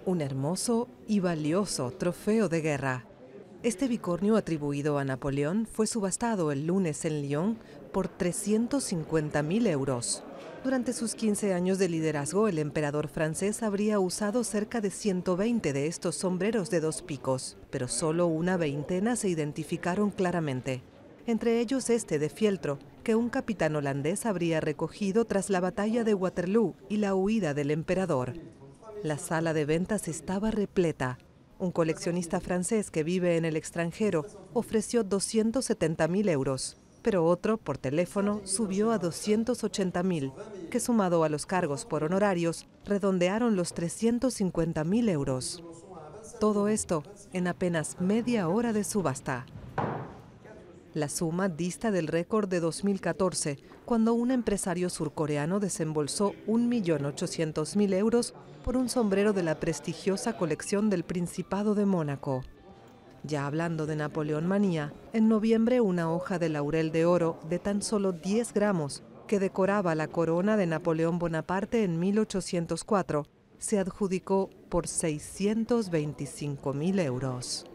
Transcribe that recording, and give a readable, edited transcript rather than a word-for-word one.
Un hermoso y valioso trofeo de guerra. Este bicornio atribuido a Napoleón fue subastado el lunes en Lyon por 350.000 euros. Durante sus 15 años de liderazgo, el emperador francés habría usado cerca de 120 de estos sombreros de 2 picos, pero solo una veintena se identificaron claramente. Entre ellos este de fieltro, que un capitán holandés habría recogido tras la batalla de Waterloo y la huida del emperador. La sala de ventas estaba repleta. Un coleccionista francés que vive en el extranjero ofreció 270.000 euros, pero otro, por teléfono, subió a 280.000, que sumado a los cargos por honorarios, redondearon los 350.000 euros. Todo esto en apenas media hora de subasta. La suma dista del récord de 2014, cuando un empresario surcoreano desembolsó 1.800.000 euros por un sombrero de la prestigiosa colección del Principado de Mónaco. Ya hablando de Napoleón manía, en noviembre una hoja de laurel de oro de tan solo 10 gramos, que decoraba la corona de Napoleón Bonaparte en 1804, se adjudicó por 625.000 euros.